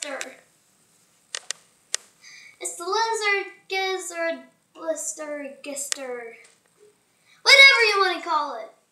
blister. It's the lizard gizzard blister gister. Whatever you want to call it.